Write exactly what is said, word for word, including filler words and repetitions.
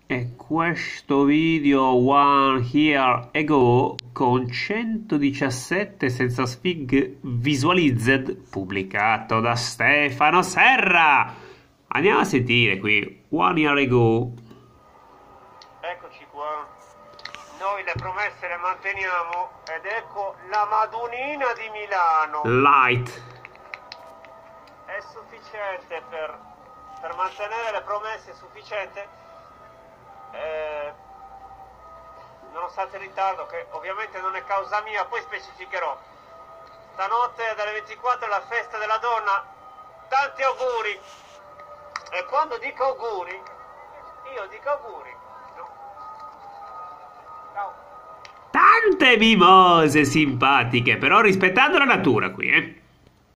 E questo video One Year Ago con centodiciassette senza sfig visualized pubblicato da Stefano Serra. Andiamo a sentire qui One Year Ago. Eccoci qua, noi le promesse le manteniamo ed ecco la Madonnina di Milano. Light. È sufficiente per, per mantenere le promesse, è sufficiente, eh, nonostante il ritardo che ovviamente non è causa mia, poi specificherò. Stanotte dalle ventiquattro è la festa della donna, tanti auguri, e quando dico auguri, io dico auguri. Ciao. Tante mimose simpatiche, però rispettando la natura qui, eh.